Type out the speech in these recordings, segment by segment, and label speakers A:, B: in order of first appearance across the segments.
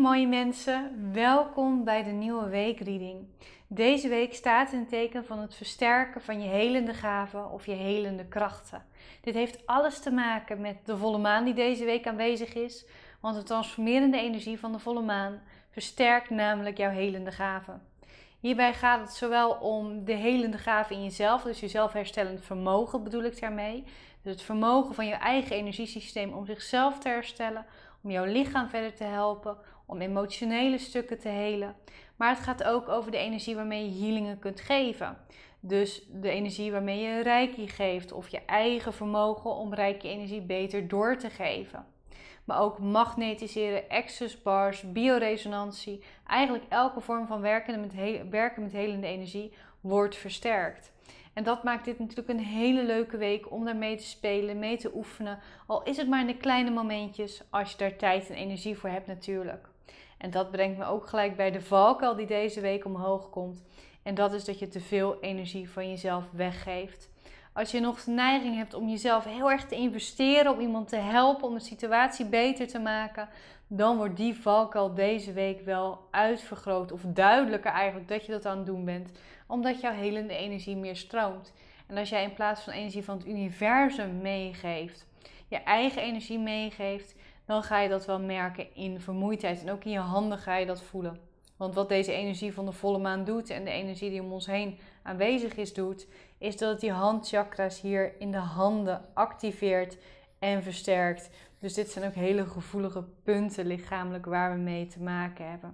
A: mooie mensen, welkom bij de nieuwe weekreading. Deze week staat in het teken van het versterken van je helende gaven of je helende krachten. Dit heeft alles te maken met de volle maan die deze week aanwezig is, want de transformerende energie van de volle maan versterkt namelijk jouw helende gaven. Hierbij gaat het zowel om de helende gaven in jezelf, dus je zelfherstellend vermogen bedoel ik daarmee. Dus het vermogen van je eigen energiesysteem om zichzelf te herstellen, om jouw lichaam verder te helpen, om emotionele stukken te helen. Maar het gaat ook over de energie waarmee je healingen kunt geven. Dus de energie waarmee je reiki geeft of je eigen vermogen om reiki energie beter door te geven. Maar ook magnetiseren, access bars, bioresonantie. Eigenlijk elke vorm van werken met helende energie wordt versterkt. En dat maakt dit natuurlijk een hele leuke week om daarmee te spelen, mee te oefenen. Al is het maar in de kleine momentjes, als je daar tijd en energie voor hebt natuurlijk. En dat brengt me ook gelijk bij de valkuil die deze week omhoog komt. En dat is dat je te veel energie van jezelf weggeeft. Als je nog de neiging hebt om jezelf heel erg te investeren, om iemand te helpen, om de situatie beter te maken, dan wordt die valkuil deze week wel uitvergroot. Of duidelijker eigenlijk dat je dat aan het doen bent, omdat jouw helende energie meer stroomt. En als jij in plaats van energie van het universum meegeeft, je eigen energie meegeeft, dan ga je dat wel merken in vermoeidheid. En ook in je handen ga je dat voelen. Want wat deze energie van de volle maan doet en de energie die om ons heen aanwezig is doet, is dat het die handchakras hier in de handen activeert en versterkt. Dus dit zijn ook hele gevoelige punten lichamelijk waar we mee te maken hebben.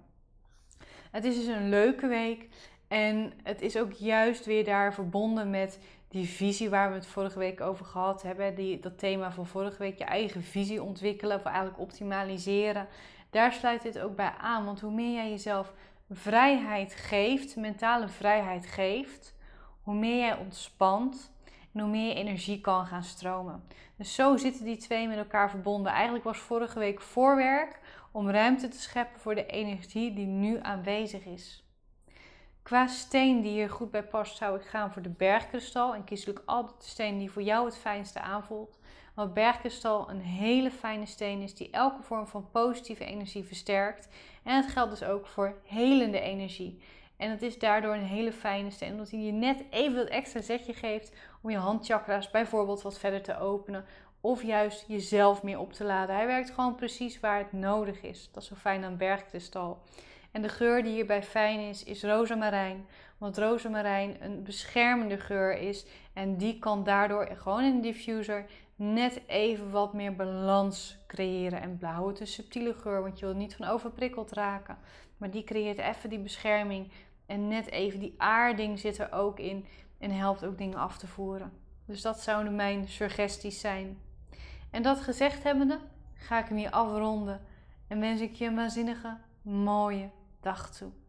A: Het is dus een leuke week en het is ook juist weer daar verbonden met die visie waar we het vorige week over gehad hebben. Dat thema van vorige week, je eigen visie ontwikkelen of eigenlijk optimaliseren. Daar sluit dit ook bij aan, want hoe meer jij jezelf vrijheid geeft, mentale vrijheid geeft, hoe meer jij ontspant en hoe meer je energie kan gaan stromen. Dus zo zitten die twee met elkaar verbonden. Eigenlijk was vorige week voorwerk om ruimte te scheppen voor de energie die nu aanwezig is. Qua steen die hier goed bij past zou ik gaan voor de bergkristal. En kies natuurlijk altijd de steen die voor jou het fijnste aanvoelt. Want bergkristal een hele fijne steen is die elke vorm van positieve energie versterkt. En het geldt dus ook voor helende energie. En het is daardoor een hele fijne steen, omdat hij je net even dat extra zetje geeft om je handchakra's bijvoorbeeld wat verder te openen. Of juist jezelf meer op te laden. Hij werkt gewoon precies waar het nodig is. Dat is zo fijn aan bergkristal. En de geur die hierbij fijn is rozemarijn. Want rozemarijn een beschermende geur is. En die kan daardoor gewoon in de diffuser net even wat meer balans creëren. En blauw, het is een subtiele geur, want je wil niet van overprikkeld raken. Maar die creëert even die bescherming. En net even die aarding zit er ook in. En helpt ook dingen af te voeren. Dus dat zouden mijn suggesties zijn. En dat gezegd hebbende, ga ik hem hier afronden. En wens ik je een waanzinnige, mooie dag toe.